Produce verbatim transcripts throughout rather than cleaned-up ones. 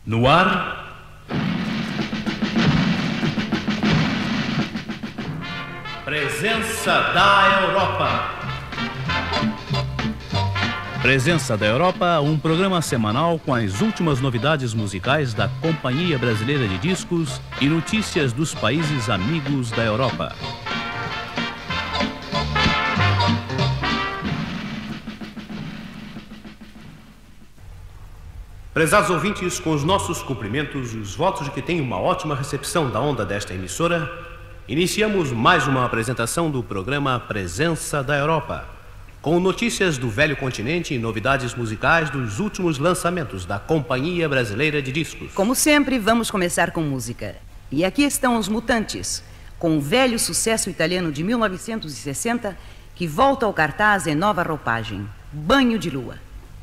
No ar, Presença da Europa. Presença da Europa, um programa semanal com as últimas novidades musicais da Companhia Brasileira de Discos e notícias dos países amigos da Europa. Prezados ouvintes, com os nossos cumprimentos e os votos de que tenham uma ótima recepção da onda desta emissora, iniciamos mais uma apresentação do programa Presença da Europa, com notícias do velho continente e novidades musicais dos últimos lançamentos da Companhia Brasileira de Discos. Como sempre, vamos começar com música. E aqui estão os Mutantes, com o velho sucesso italiano de mil novecentos e sessenta, que volta ao cartaz em nova roupagem, Banho de Lua.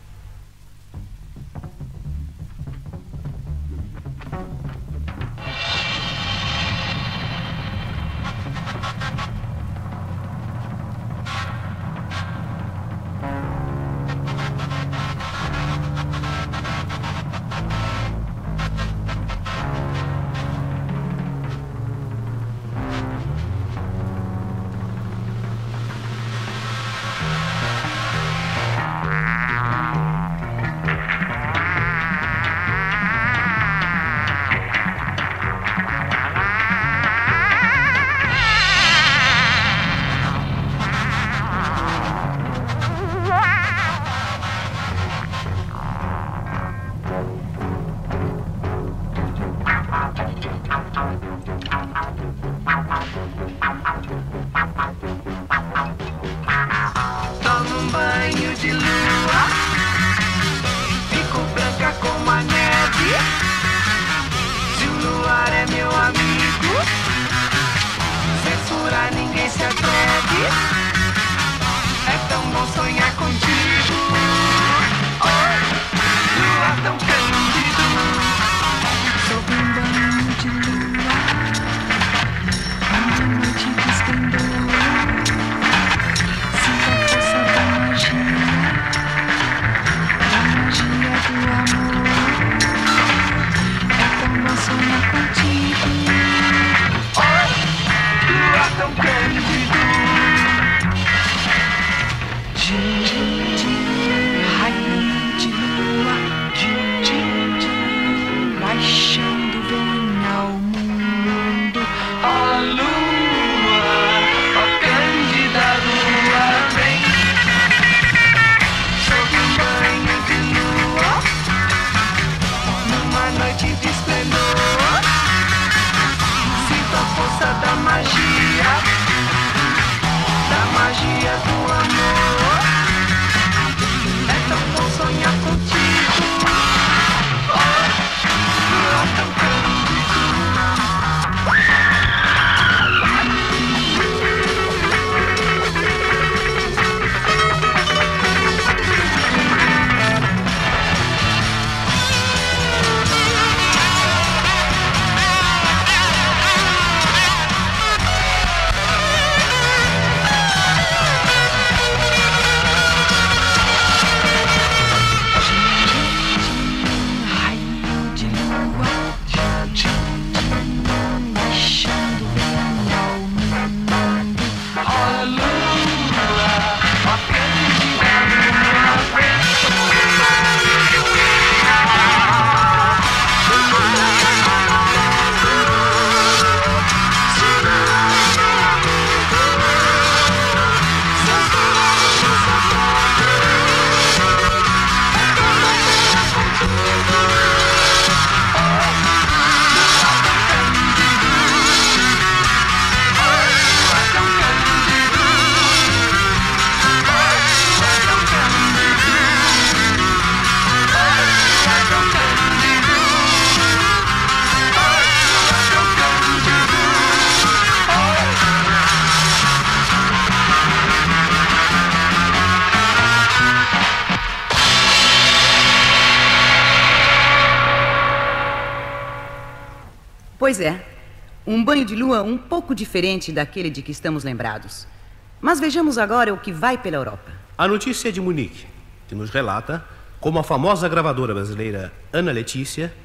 Pois é, um banho de lua um pouco diferente daquele de que estamos lembrados. Mas vejamos agora o que vai pela Europa. A notícia é de Munique, que nos relata como a famosa gravadora brasileira Ana Letícia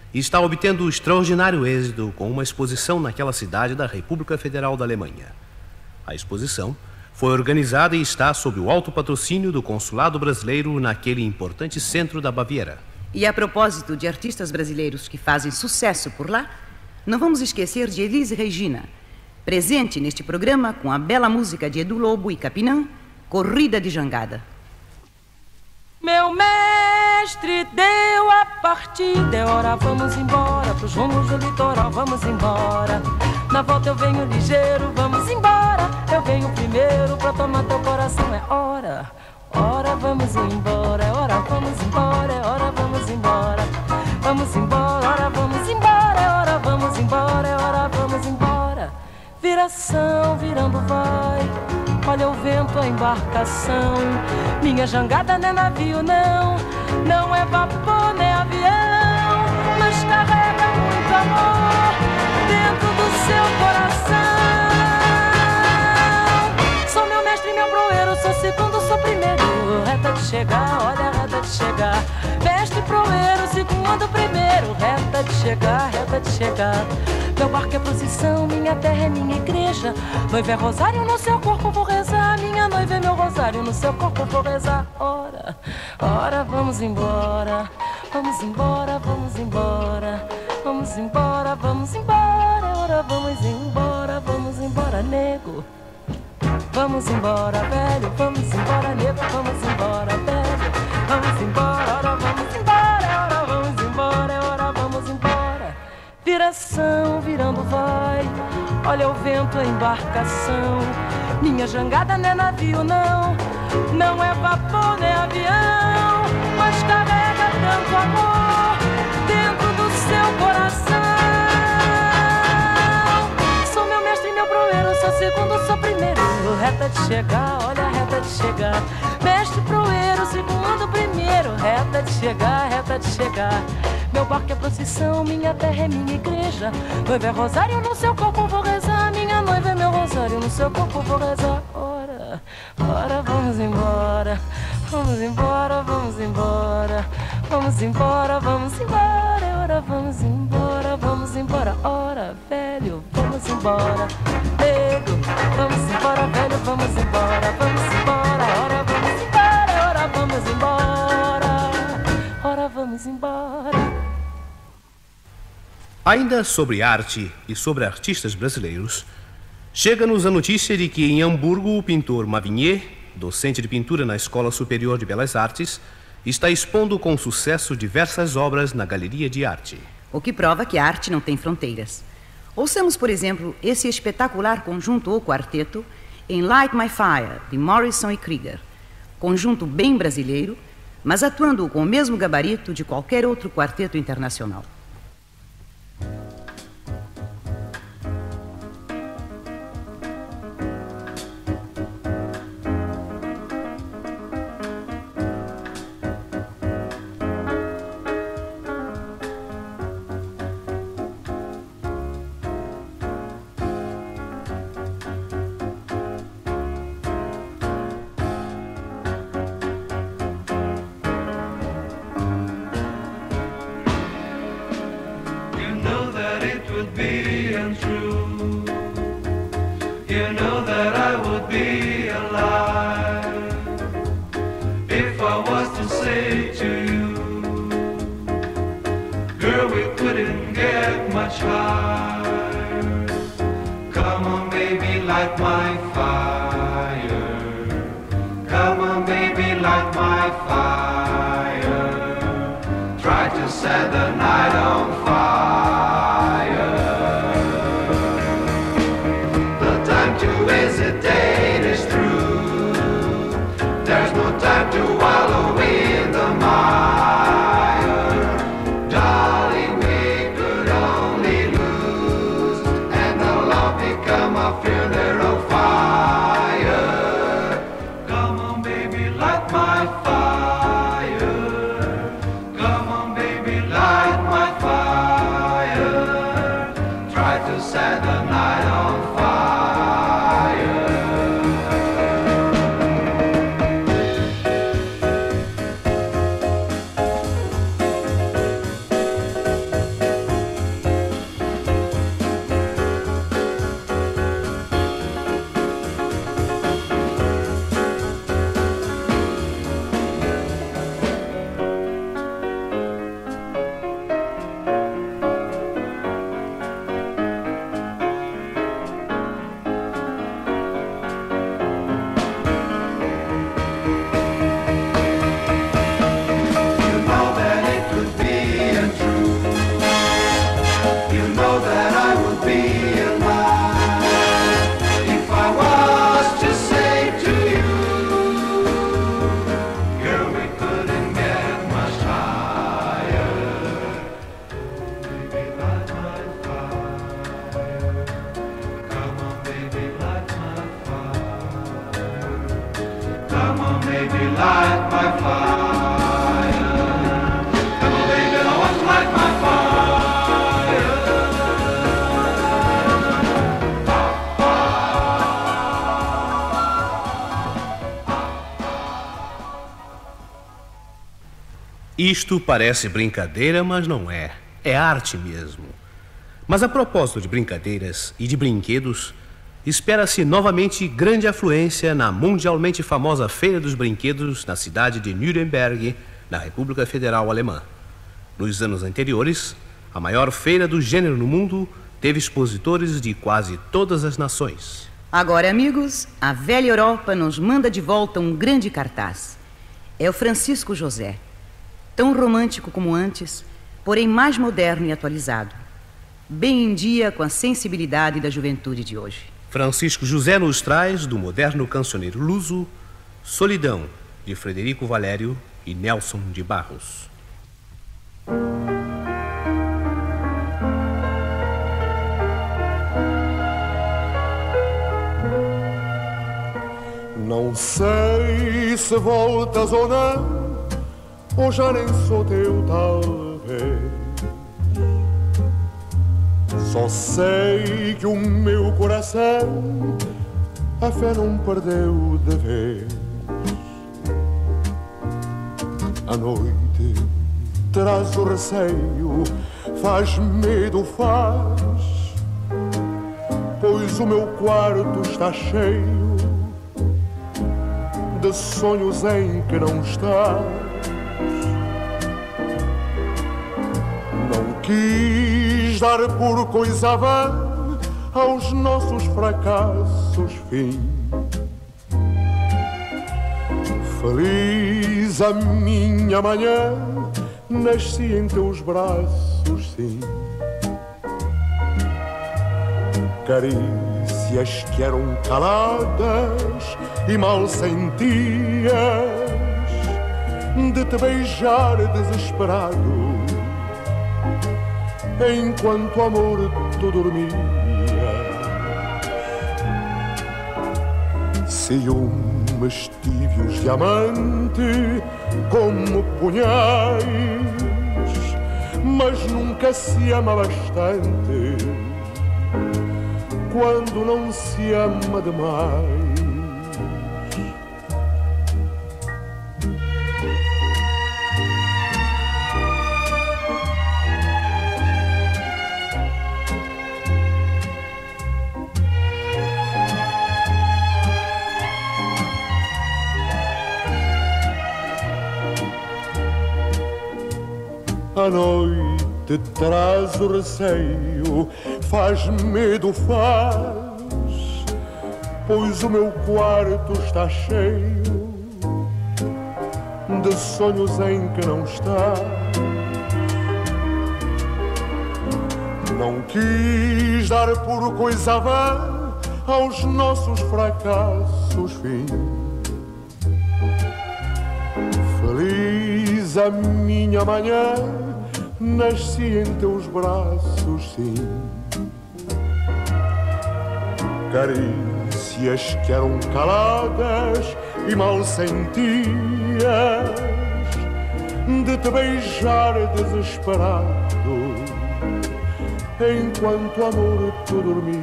e está obtendo extraordinário êxito com uma exposição naquela cidade da República Federal da Alemanha. A exposição foi organizada e está sob o alto patrocínio do Consulado Brasileiro naquele importante centro da Baviera. E a propósito de artistas brasileiros que fazem sucesso por lá, não vamos esquecer de Elis Regina, presente neste programa com a bela música de Edu Lobo e Capinã, Corrida de Jangada. Meu mestre deu a partida, é hora, vamos embora, pros rumos do litoral, vamos embora. Na volta eu venho ligeiro, vamos embora, eu venho primeiro pra tomar teu coração, é hora. Ora, vamos embora, é hora, vamos embora, é hora, vamos embora. Vamos embora, ora, vamos embora, é hora, vamos embora, é hora, vamos embora. Viração, virando vai, olha o vento, a embarcação. Minha jangada não é navio, não, não é vapor, nem avião, mas carrega muito amor dentro do seu coração. Sou meu mestre, meu proeiro, sou segundo, sou primeiro. Reta de chegar, olha a reta de chegar. Mestre, proeiro, segundo, primeiro. Reta de chegar, reta de chegar. Meu barco é procissão, minha terra é minha igreja. Noiva é rosário, no seu corpo vou rezar. Minha noiva é meu rosário, no seu corpo vou rezar. Ora, ora, vamos embora. Vamos embora, vamos embora. Vamos embora, vamos embora. Ora, vamos embora, vamos embora, nego. Vamos embora, velho, vamos embora, nego, vamos embora, velho. Vamos embora, ora, vamos embora, ora, vamos embora, ora, vamos embora. Viração, virando vai, olha o vento, a embarcação. Minha jangada não é navio, não, não é vapor, nem avião, mas carrega tanto amor dentro do seu coração. Sou meu mestre, meu proeiro, sou segundo, sou primeiro. Reta de chegar, olha a reta de chegar. Mestre, proeiro, segundo, primeiro. Reta de chegar, reta de chegar. Meu barco é procissão, minha terra é minha igreja. Noiva é rosário, no seu corpo vou rezar. Minha noiva é meu rosário, no seu corpo vou rezar. Ora, ora, vamos embora. Vamos embora, vamos embora. Vamos embora, vamos embora. Ora, vamos embora, vamos embora. Ora, velho, vamos embora. Nego, vamos embora, velho, vamos embora. Vamos embora, ora, vamos embora. Ora, vamos embora. Ora, vamos embora. Ainda sobre arte e sobre artistas brasileiros, chega-nos a notícia de que em Hamburgo o pintor Mavigné, docente de pintura na Escola Superior de Belas Artes, está expondo com sucesso diversas obras na Galeria de Arte. O que prova que a arte não tem fronteiras. Ouçamos, por exemplo, esse espetacular conjunto ou quarteto em Light My Fire, de Morrison e Krieger. Conjunto bem brasileiro, mas atuando com o mesmo gabarito de qualquer outro quarteto internacional. Come on, baby, light my fire. Isto parece brincadeira, mas não é. É arte mesmo. Mas a propósito de brincadeiras e de brinquedos, espera-se novamente grande afluência na mundialmente famosa Feira dos Brinquedos na cidade de Nuremberg, na República Federal Alemã. Nos anos anteriores, a maior feira do gênero no mundo teve expositores de quase todas as nações. Agora, amigos, a velha Europa nos manda de volta um grande cartaz. É o Francisco José, tão romântico como antes, porém mais moderno e atualizado, bem em dia com a sensibilidade da juventude de hoje. Francisco José nos traz, do moderno cancioneiro luso, Solidão, de Frederico Valério e Nelson de Barros. Não sei se voltas ou não, ou já nem sou teu talvez. Só sei que o meu coração a fé não perdeu de vez. A noite traz o receio, faz medo, faz, pois o meu quarto está cheio de sonhos em que não estás. Não quis dar por coisa vã aos nossos fracassos fim. Feliz a minha manhã, nasci em teus braços, sim. Carícias que eram caladas e mal sentias de te beijar desesperado enquanto amor tu dormia. Ciúmes tíbios de amante como punhais, mas nunca se ama bastante quando não se ama demais. A noite traz o receio, faz medo, faz, pois o meu quarto está cheio de sonhos em que não está. Não quis dar por coisa vã aos nossos fracassos fim. Feliz a minha manhã, nasci em teus braços, sim. Carícias que eram caladas e mal sentias de te beijar desesperado enquanto amor tu dormia.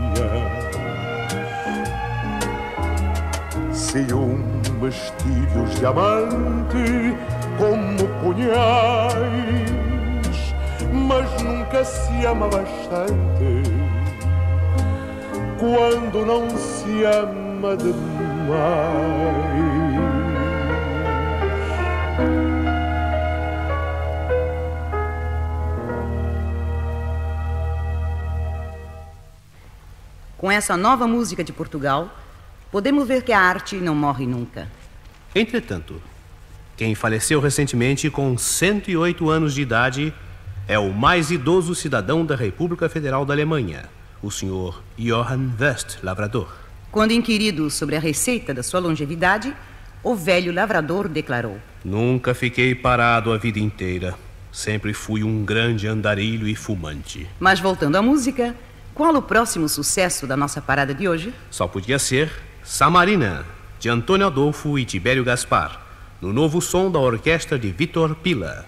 Ciúmes tíbios de amante como punhais, mas nunca se ama bastante quando não se ama demais. Com essa nova música de Portugal, podemos ver que a arte não morre nunca. Entretanto, quem faleceu recentemente com cento e oito anos de idade é o mais idoso cidadão da República Federal da Alemanha, o senhor Johann West, lavrador. Quando inquirido sobre a receita da sua longevidade, o velho lavrador declarou: Nunca fiquei parado a vida inteira. Sempre fui um grande andarilho e fumante. Mas voltando à música, qual o próximo sucesso da nossa parada de hoje? Só podia ser Samarina, de Antônio Adolfo e Tibério Gaspar, no novo som da orquestra de Vitor Pila.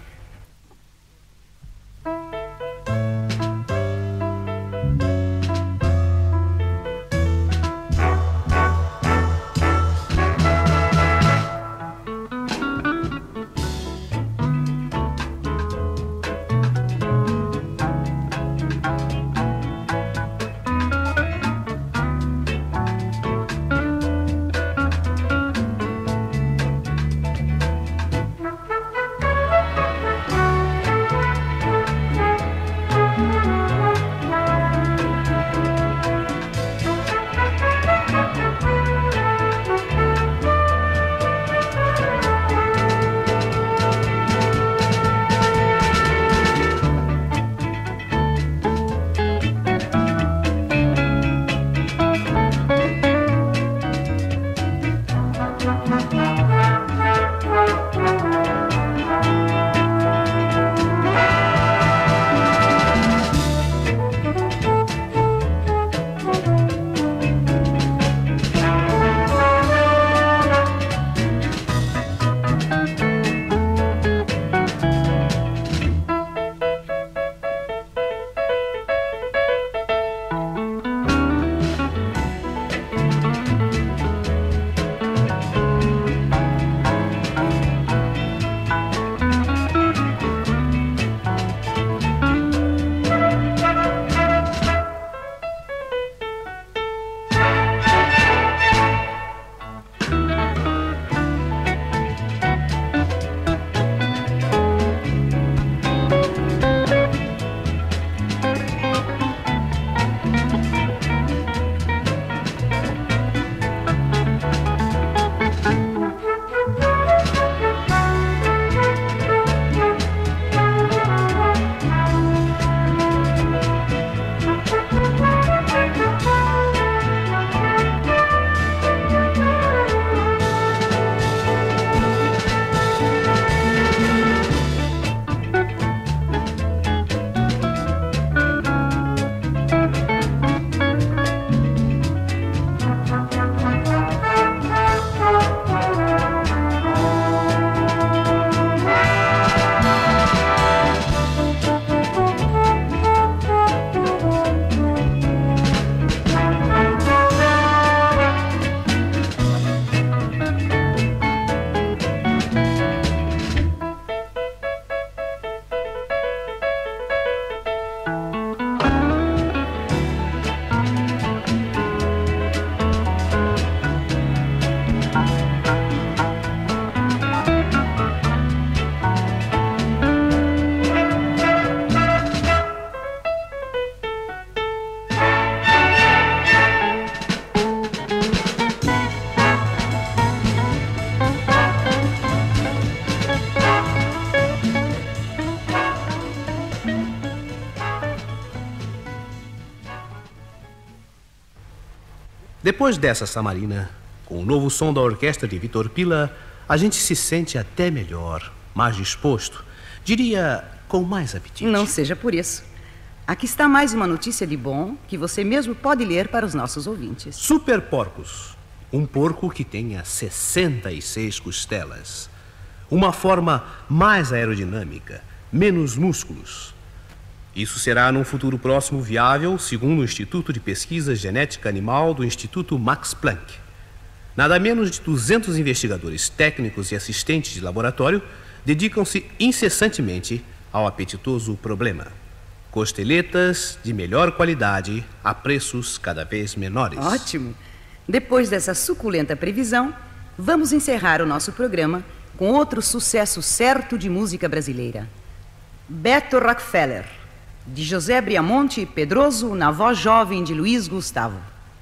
Depois dessa samarina, com o novo som da orquestra de Vitor Pila, a gente se sente até melhor, mais disposto, diria com mais apetite. Não seja por isso. Aqui está mais uma notícia de bom que você mesmo pode ler para os nossos ouvintes. Super Porcos, um porco que tenha sessenta e seis costelas, uma forma mais aerodinâmica, menos músculos. Isso será num futuro próximo viável, segundo o Instituto de Pesquisa Genética Animal do Instituto Max Planck. Nada menos de duzentos investigadores técnicos e assistentes de laboratório dedicam-se incessantemente ao apetitoso problema. Costeletas de melhor qualidade a preços cada vez menores. Ótimo! Depois dessa suculenta previsão, vamos encerrar o nosso programa com outro sucesso certo de música brasileira. Beto Rockefeller, de José Briamonte e Pedroso, na voz jovem de Luiz Gustavo.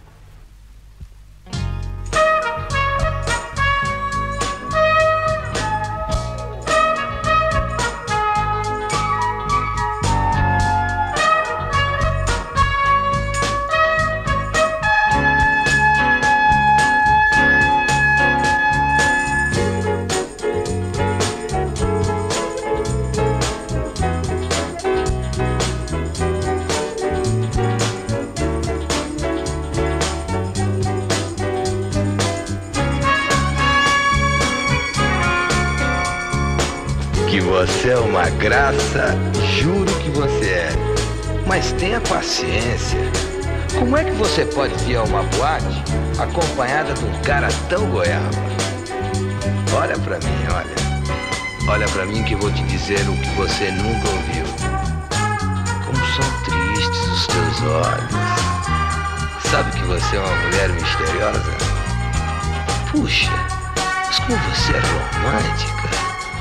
Você é uma graça, juro que você é. Mas tenha paciência. Como é que você pode vir a uma boate acompanhada de um cara tão goiaba? Olha pra mim, olha. Olha pra mim que eu vou te dizer o que você nunca ouviu. Como são tristes os teus olhos. Sabe que você é uma mulher misteriosa? Puxa, mas como você é romântica.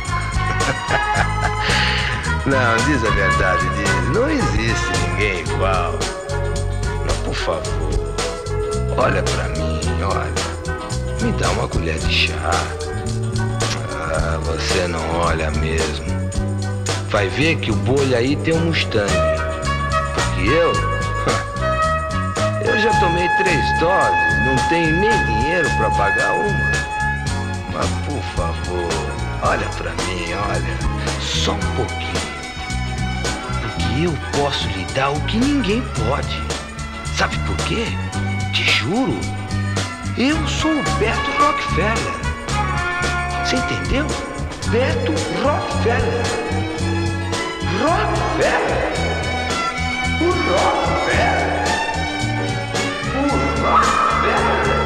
Não, diz a verdade, diz. Não existe ninguém igual. Mas, por favor, olha pra mim, olha. Me dá uma colher de chá. Ah, você não olha mesmo. Vai ver que o bolho aí tem um Mustang. Porque eu... Eu já tomei três doses. Não tenho nem dinheiro pra pagar uma. Mas, por favor... Olha pra mim, olha, só um pouquinho. Porque eu posso lhe dar o que ninguém pode. Sabe por quê? Te juro. Eu sou o Beto Rockefeller. Você entendeu? Beto Rockefeller. Rockefeller. O Rockefeller. O Rockefeller.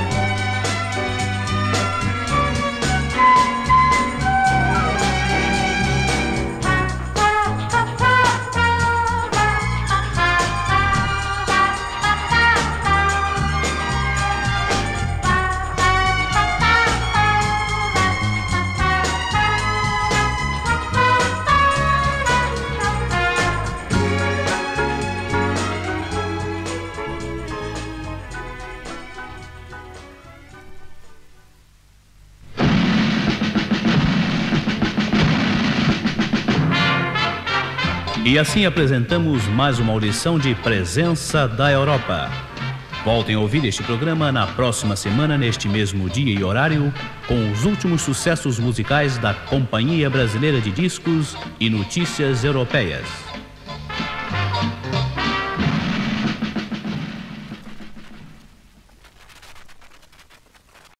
E assim apresentamos mais uma audição de Presença da Europa. Voltem a ouvir este programa na próxima semana, neste mesmo dia e horário, com os últimos sucessos musicais da Companhia Brasileira de Discos e notícias europeias.